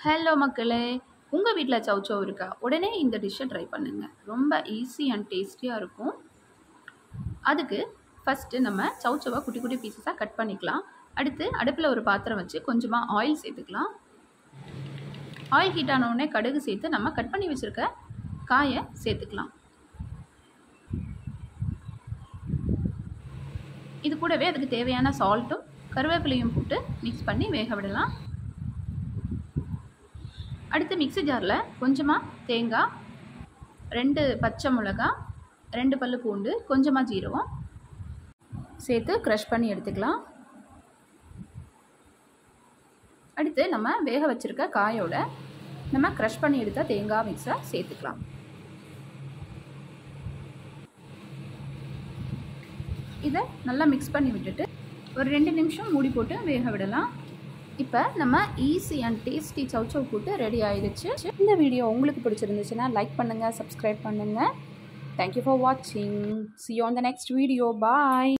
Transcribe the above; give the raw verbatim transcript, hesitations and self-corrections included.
Hello மக்களே, உங்கள் வீட்டில் சவ் சவ் இருக்கா? உடனே இந்த டிஷ்ஷை ட்ரை பண்ணுங்கள். ரொம்ப ஈஸி அண்ட் டேஸ்டியாக இருக்கும். அதுக்கு ஃபஸ்ட்டு நம்ம சவ் சவ்வை குட்டி குட்டி பீசஸாக கட் பண்ணிக்கலாம். அடுத்து அடுப்பில் ஒரு பாத்திரம் வச்சு கொஞ்சமாக ஆயில் சேர்த்துக்கலாம். ஆயில் ஹீட் ஆனவுடனே கடுகு சேர்த்து நம்ம கட் பண்ணி வச்சுருக்க காயை சேர்த்துக்கலாம். இது கூடவே அதுக்கு தேவையான சால்ட்டும் கருவேப்பிலையும் போட்டு மிக்ஸ் பண்ணி வேக விடலாம். அடுத்து மிக்ஸி ஜாரில் கொஞ்சமாக தேங்காய், ரெண்டு பச்சை மிளகா, ரெண்டு பல்லு பூண்டு, கொஞ்சமாக ஜீரகம் சேர்த்து க்ரஷ் பண்ணி எடுத்துக்கலாம். அடுத்து நம்ம வேக வச்சுருக்க காயோட நம்ம க்ரஷ் பண்ணி எடுத்த தேங்காய் மிக்ஸை சேர்த்துக்கலாம். இதை நல்லா மிக்ஸ் பண்ணி விட்டுட்டு ஒரு ரெண்டு நிமிஷம் மூடி போட்டு வேக விடலாம். இப்போ நம்ம easy and tasty chow chow கூட்டு ரெடி ஆயிடுச்சு. இந்த வீடியோ உங்களுக்கு பிடிச்சிருந்துச்சுன்னா லைக் பண்ணுங்கள், சப்ஸ்கிரைப் பண்ணுங்கள். தேங்க்யூ ஃபார் வாட்சிங். See you on the next video. Bye.